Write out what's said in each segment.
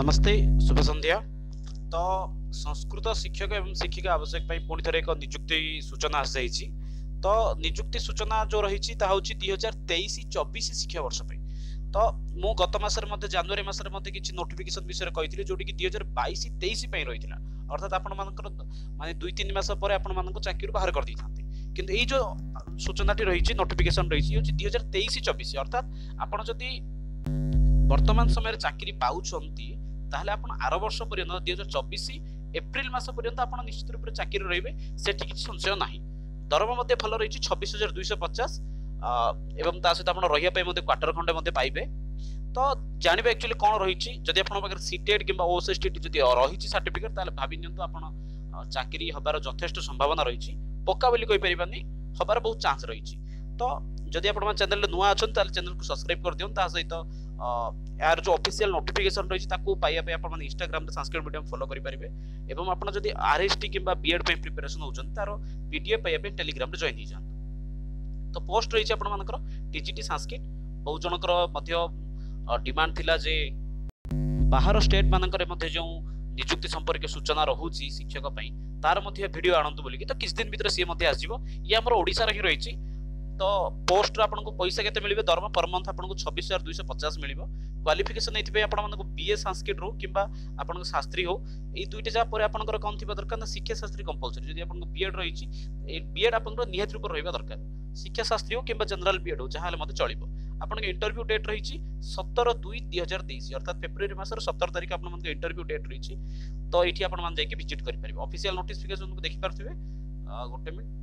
नमस्ते शुभ संध्या। तो संस्कृत शिक्षक एवं शिक्षिका आवश्यक पुणी थे एक निजुक्ति सूचना आसी। तो निजुक्ति सूचना जो रही 2023-24 शिक्षा वर्ष पे। तो मु गत मसरे जनवरी मसरे किसी नोटिफिकेशन विषय कही जोटी कि 2022-23 रही अर्थात आपण माने 2-3 मास पर आपण चाकरी बाहर कर दी थांते। किंतु ये जो सूचनाटी रही नोटिफिकेशन रही 2023-24 अर्थात आपण जदि वर्तमान समय चाकरी पाउछंती ताहले आपण आर वर्ष पर्यंत 2024 एप्रिल मास पर्यंत आपण निश्चित रूप से चाकरी रहिबे सेठी किछि संशय नाही। दरमा मध्ये भल रही 26,250 एवं ता सहित आपण रहिया पय मध्ये क्वार्टर खंडे मध्ये पाइबे। तो जानिबे एक्चुअली कोन रही जदि आपण बगर सीटेड किबा ओएसएसटी जदि रही सर्टिफिकेट ताहले भाबि नियंतु आपण चाकरी हबार यथेष्ट संभावना रही। पक्का बोली कहि परिबानी हबार बहुत चांस रही। तो जदि आपण चैनल नुआ अछन ताले चैनल को सब्सक्राइब कर दियन। ता सहित यार जो ऑफिशियल नोटिफिकेशन रही ताकू पाइया पे आपण इंस्टाग्राम रे संस्कृत मीडियम फॉलो करि परिबे। एवं आपण जदि आरएसटी किबा बीएड पे प्रिपरेशन होचन तारो पीडीएफ पाइया पे टेलीग्राम रे जॉइन हि जान। तो पोस्ट रही आपण मानकर टीजीटी संस्कृत बहुत जनकर मध्य डिमांड थिला जे बाहर स्टेट मानकर मध्य जो नियुक्ति संपर्क सूचना रहुची शिक्षक पई तार मध्य वीडियो आनंद बोली कि तो किछ दिन भीतर सी मध्य आसीबो। ये हमर ओडिसा रे ही रही। तो पोस्ट आपको पैसा केते मिलिबे दरमा पर मंथ आपको 26,250 मिलिबो। क्वालिफिकेशन एथिबे आपण मानको बीए संस्कृत रो किबा आपण शास्त्री हो ए दुईटा जा पर आपनकर कोन थिबा दरकार ना शिक्षा शास्त्री कंपलसरी। जदि आपनको बीएड रहिछि ए बीएड आपनकर नियत रूप रहइबा दरकार। शिक्षा शास्त्री हो किबा जनरल बीएड हो जहाले मते चलिबो। आपनको इंटरव्यू डेट रहिछि 17/2/2023 अर्थात फेब्रुआरी मासर 17 तारिख आपन मानको इंटरव्यू डेट रहिछि। तो एठी आपण मान जाके विजिट करि परिबे। ऑफिशियल नोटिफिकेशन को देखि पारथिबे गोटे मिनिट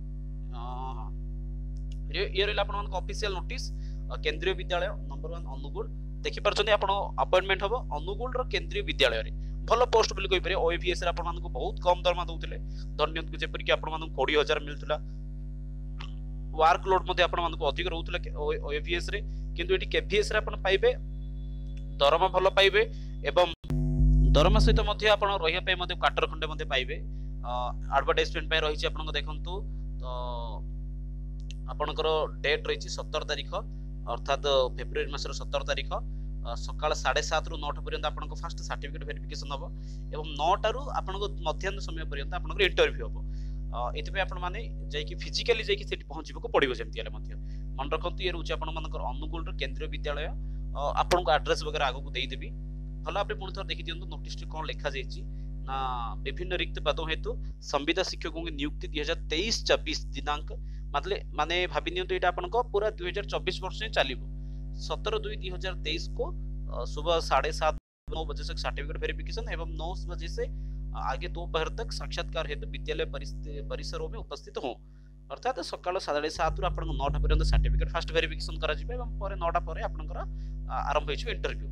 ये रहा आप ऑफिशियल नोटिस केंद्रीय विद्यालय नंबर 1 अनुगुल देखि पारछन आपण अपॉइंटमेंट हबो अनुगुल रो केंद्रीय विद्यालय रे भलो पोस्ट बोली कहि पारे। ओएवीएस रे आपण मानको बहुत कम दरमा दउतिले धन्यवाद को जेपर कि आपण मानको 20,000 मिलतला। वर्क लोड मध्ये आपण मानको अधिक रहउतला ओएवीएस रे किंतु एठी केवीएस रे आपण पाइबे दरमा भलो पाइबे एवं दरमा सहित मध्ये आपण रहिया पे मध्ये क्वार्टर खंडे मध्ये पाइबे। एडवर्टाइजमेंट पे रहिछि आपण देखंतु। तो आपनकर डेट रही 17 तारिख अर्थात फेब्रुआरी मासर 17 तारिख सकाळ 7:30 रु 9 पर्यंत आपनको फर्स्ट सर्टिफिकेट वेरिफिकेशन हबो एवं 9 रु आपनको मध्याह्न समय पर्यंत आपनको इंटरव्यू हबो। एथिबे आपण माने जाय कि फिजिकली जाय कि सेठी पहुंचबो को पड़िबो। जेमति आले मध्य मन रखंतु ये रहउछि आपण मानकर अनुगुल रो केंद्रीय विद्यालय आपनको एड्रेस वगैरह आगु को देई देबी। भला आपने पुणी थोर देखि दियंतु नोटिस कोन लेखा जायछि ना विभिन्न रिक्त पदों हेतु संविदा शिक्षकों की नियुक्ति 2023-24 दिनांक माने भाबि नियंतु एटा आपनको पूरा 2024 वर्ष में चलिबो। 17/2/2023 को सुबह 7:30-9 बजे तक सर्टिफिकेट वेरिफिकेशन एवं 9 बजे से आगे दोपहर तक साक्षात्कार हेतु विद्यालय परिसरों में उपस्थित हो। अर्थात सकाळ 7:30 रु आपनको 9 पर्यंत सर्टिफिकेट फर्स्ट वेरिफिकेशन करा जिबे एवं परे 9 परे आपनकर आरंभ होइछ इंटरव्यू।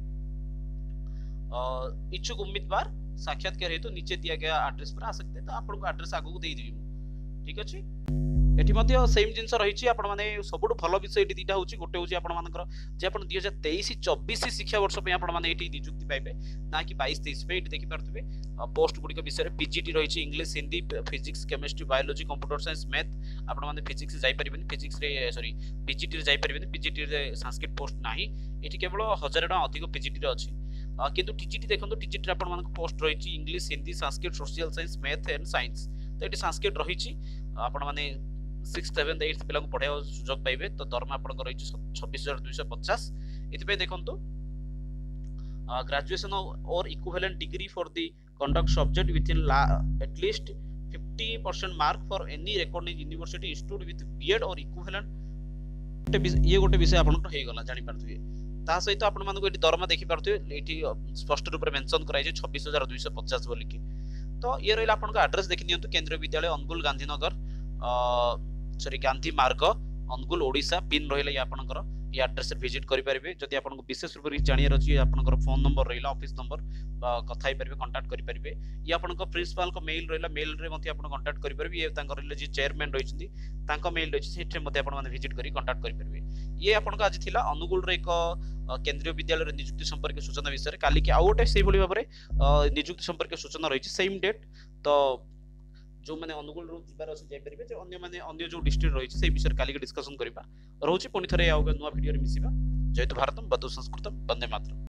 इच्छुक उम्मीदवार साक्षात्कार हेतु नीचे दिया गया एड्रेस पर आ सकते। तो आपको एड्रेस आगु दे देबी। ठीक अछि। एठी मध्ये सेम जिंस रहिछि आपण माने सबुठ भलो विषय एठी दिटा होछि। गोटे होछि आपण मानकर जे आपण 2023-24 शिक्षा वर्ष पे आपण माने एठी नियुक्ति पाइबे ना कि 22-23 पे एठी देखि पारथिबे। पोस्ट गुडी के विषय पीजीटी रहिछि English Hindi physics chemistry biology computer science math आपण माने फिजिक्स जाई परिबेनी फिजिक्स रे सॉरी पीजीटी रे जाई परिबेनी पीजीटी रे संस्कृत पोस्ट नाही। एठी केवल 1000 टका अधिक पीजीटी रे अछि। किंतु टीजीटी देखंतु टीजीटी आपण मानक पोस्ट रहिछि English Hindi Sanskrit social science math and science. तो एठी संस्कृत रहिछि आपण माने 6th 7th 8th पिला को पढाय सुयोग पाइबे। तो दरमा आपण रहिछि 26,250। एथिबे देखंतु graduation or equivalent degree for the conduct subject with in at least 50% mark for any recognised university institute with BEd or equivalent. ये गोटे विषय आपण हे गला जानि पारथुए। ता सहित आपण मानको एठी दरमा देखि पारथुए एठी स्पष्ट रूप रे मेंशन कराइ छै 26,250 बोली के। तो ये रहला आपण एड्रेस देखि नियंतु केंद्रीय विद्यालय अनुगुल गांधीनगर सॉरी गांधी मार्ग अनुगुल ओडिशा पिन रहिला या आपनकर ये एड्रेस रे विजिट करि परिबे। जदि आपनको विशेष रूप रे जानियर अछि आपनकर फोन नंबर रहिला ऑफिस नंबर कथाई परिबे कांटेक्ट करि परिबे। ये आपनको प्रिंसिपल को मेल रहिला मेल रे मध्ये आपण कांटेक्ट करि परिबे। ये तांकर रहिला जे चेयरमैन रहिछथि तांको मेल रहिछि सेठे मध्ये आपण माने विजिट करि कांटेक्ट करि परिबे। ये आपनको आज थिला अनुगुल रे एक केंद्रीय विद्यालय रे नियुक्ति संपर्क सूचना विषय रे काली के आ गोटे सेही भली भाबरे नियुक्ति संपर्क सूचना रहिछि सेम डेट। तो जो माने अनुगुल रो जिबार अछि जाय परिबे जे अन्य माने अन्य जो डिस्ट्रिक्ट रही छै से विषय काली के डिस्कशन करबा रहउछि। पुनी थरे आ नुवा वीडियो रे मिसिबा। जय भारतम बंदे संस्कृतम वंदे मातरम।